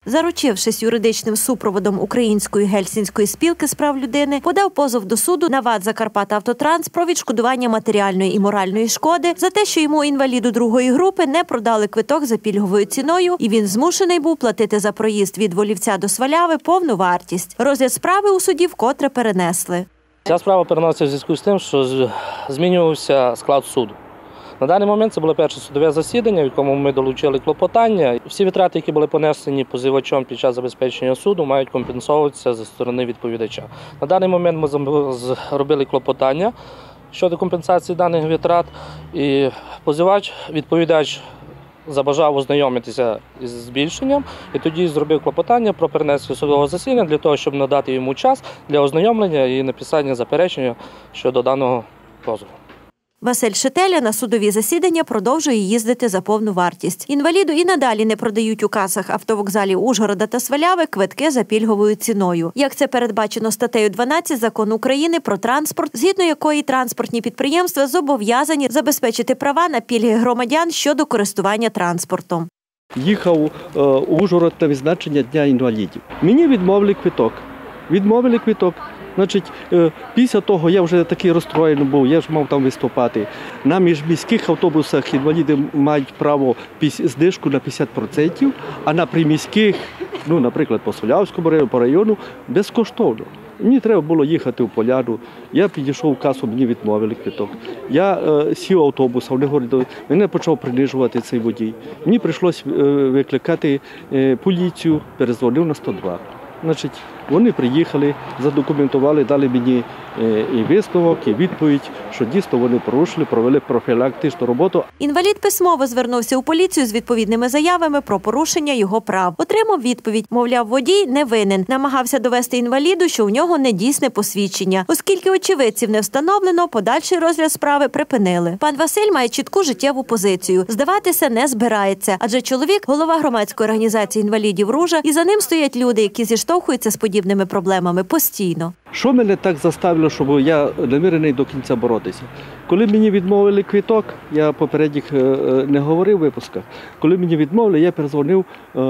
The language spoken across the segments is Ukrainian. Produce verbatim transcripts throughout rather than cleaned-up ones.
Заручившись юридичним супроводом Української гельсінської спілки з прав людини, подав позов до суду на ВАТ «Закарпаттавтотранс» про відшкодування матеріальної і моральної шкоди за те, що йому, інваліду другої групи, не продали квиток за пільговою ціною, і він змушений був платити за проїзд від Волівця до Сваляви повну вартість. Розгляд справи у суді вкотре перенесли. Ця справа переноситься в зв'язку з тим, що змінювався склад суду. На даний момент це було перше судове засідання, в якому ми долучили клопотання. Всі витрати, які були понесені позивачом під час забезпечення суду, мають компенсовуватися зі сторони відповідача. На даний момент ми зробили клопотання щодо компенсації даних витрат, і позивач, відповідач, забажав ознайомитися із збільшенням, і тоді зробив клопотання про перенесення судового засідання для того, щоб надати йому час для ознайомлення і написання заперечення щодо даного позову. Василь Шетеля на судові засідання продовжує їздити за повну вартість. Інваліду і надалі не продають у касах автовокзалів Ужгорода та Сваляви квитки за пільговою ціною. Як це передбачено статтею дванадцять Закону України про транспорт, згідно якої транспортні підприємства зобов'язані забезпечити права на пільги громадян щодо користування транспортом. Їхав у Ужгород на відзначення Дня інвалідів. Мені відмовили квиток. Відмовили квиток. Значить, після того я вже такий розстроєний був, я ж мав там виступати. На міжміських автобусах інваліди мають право знижку на п'ятдесят відсотків, а на приміських, ну, наприклад, по Свалявському району, по району, безкоштовно. Мені треба було їхати в Поляну, я підійшов в касу, мені відмовили квиток. Я е, сів в автобус, вони говорили, мене почав принижувати цей водій. Мені прийшлося е, викликати е, поліцію, перезвонив на сто два. Значить, вони приїхали, задокументували, дали мені і висновок, і відповідь, що дійсно вони порушили, провели профілактичну роботу. Інвалід письмово звернувся у поліцію з відповідними заявами про порушення його прав. Отримав відповідь, мовляв, водій не винен. Намагався довести інваліду, що у нього недійсне посвідчення. Оскільки очевидців не встановлено, подальший розгляд справи припинили. Пан Василь має чітку життєву позицію. Здаватися не збирається, адже чоловік – голова громадської організації інвалідів «Ружа», і за ним стоять люди, які зіштовхуються з подібними проблемами постійно. Що мене так заставило, щоб я намірений до кінця боротися? Коли мені відмовили квиток, я попередніх не говорив в випусках, коли мені відмовили, я перезвонив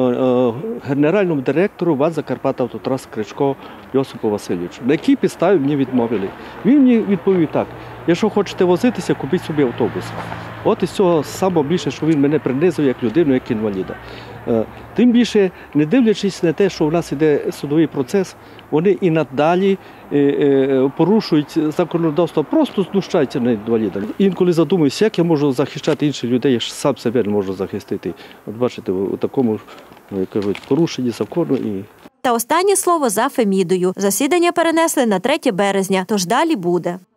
генеральному директору ВАТ «Закарпаттавтотранс» Кричко Йосипу Васильовичу, на якій підставі мені відмовили. Він мені відповів так: якщо хочете возитися, купіть собі автобус. От із цього саме більше, що він мене принизив як людину, як інваліда. Тим більше, не дивлячись на те, що в нас іде судовий процес, вони і надалі порушують законодавство, просто знущаються над інвалідами. Інколи задумуюся, як я можу захищати інших людей, я ж сам себе не можу захистити. От бачите, у такому, як кажуть, порушенні закону. І... Та останнє слово за Фемідою. Засідання перенесли на третє березня, тож далі буде.